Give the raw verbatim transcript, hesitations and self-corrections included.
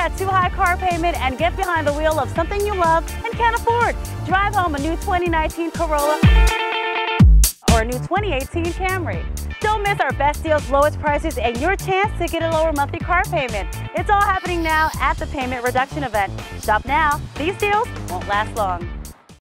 that too high car payment and get behind the wheel of something you love and can't afford. Drive home a new twenty nineteen Corolla or a new twenty eighteen Camry. Don't miss our best deals, lowest prices, and your chance to get a lower monthly car payment. It's all happening now at the Payment Reduction event. Shop now. These deals won't last long.